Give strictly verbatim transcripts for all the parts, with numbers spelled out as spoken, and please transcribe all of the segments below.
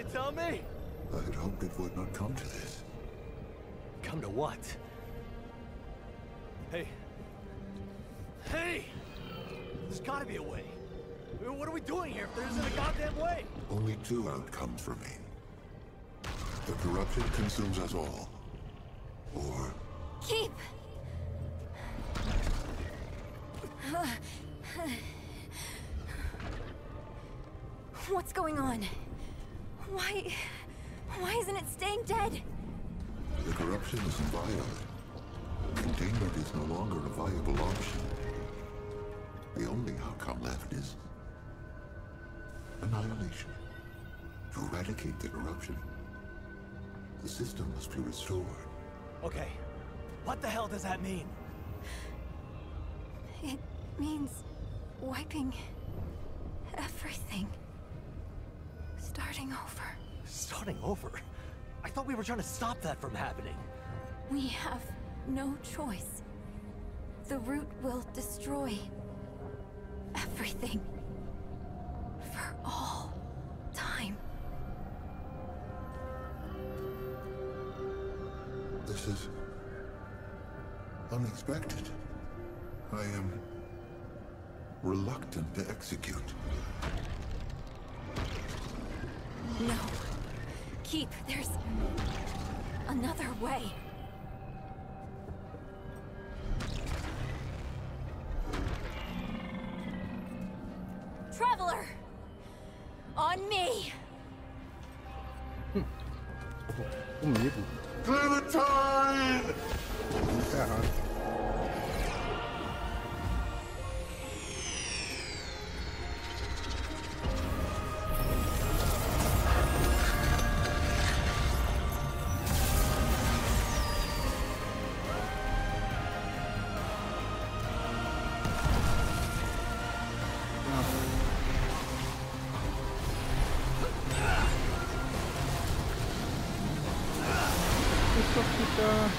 tell me? I had hoped it would not come to this. Come to what? Hey. Hey! There's gotta be a way. I mean, what are we doing here if there isn't a goddamn way? Only two outcomes remain. The corruption consumes us all. Or... Keep! What's going on? Why... Why isn't it staying dead? The corruption is inviolate. Containment is no longer a viable option. The only outcome left is... annihilation. To eradicate the corruption, the system must be restored. Okay. What the hell does that mean? It means... wiping... everything. Starting over. Starting over? I thought we were trying to stop that from happening. We have no choice. The root will destroy... everything. For all time. This is... unexpected. I am... reluctant to execute. No. Keep, there's... another way. Traveler! On me! Comigo. Clementine! Muito errado. Só fica...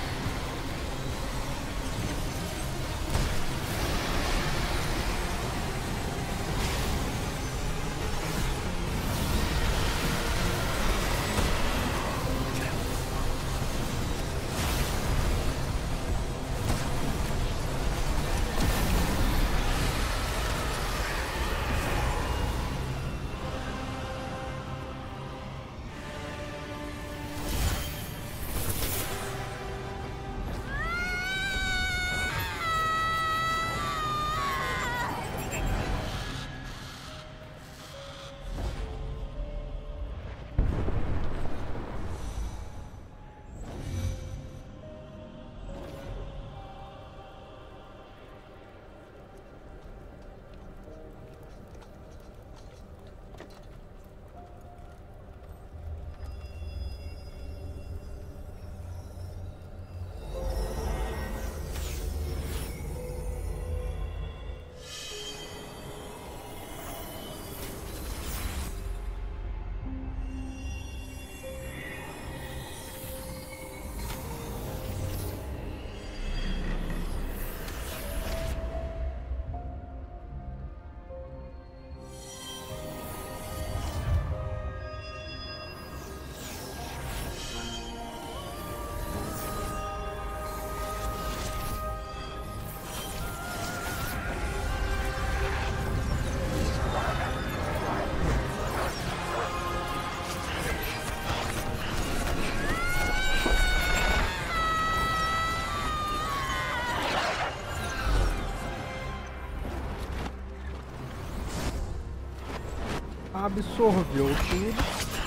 Absorveu tudo.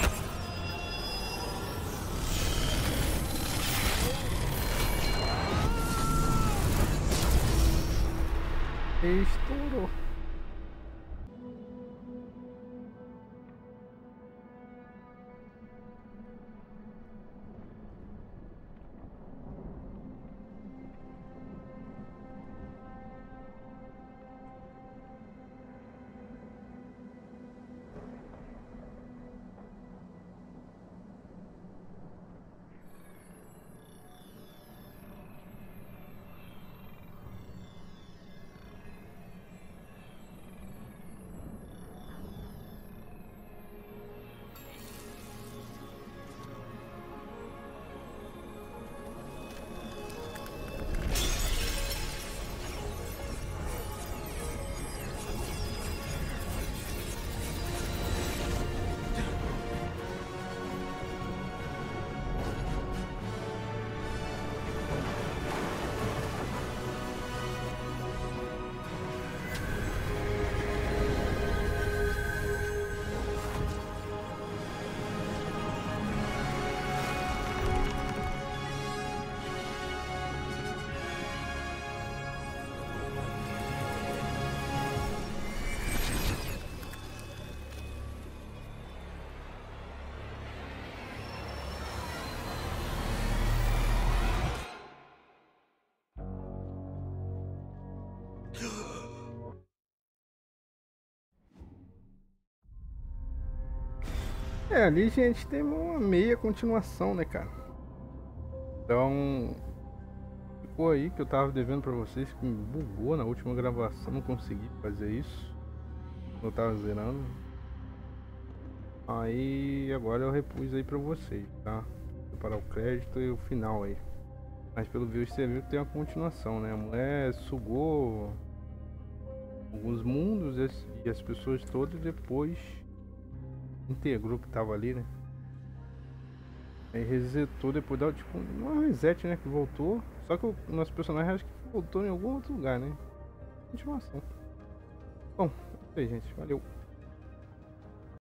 E estourou. É, ali, gente, tem uma meia continuação, né, cara? Então, ficou aí que eu tava devendo pra vocês, que me bugou na última gravação, não consegui fazer isso. Eu tava zerando. Aí, agora eu repus aí pra vocês, tá? Separar o crédito e o final aí. Mas pelo visto você viu que tem uma continuação, né? A mulher sugou alguns mundos e as, e as pessoas todas depois integrou o que tava ali, né? Aí resetou depois da tipo uma reset, né? Que voltou. Só que o nosso personagem acho que voltou em algum outro lugar, né? Continuação. Bom, é isso aí, gente. Valeu.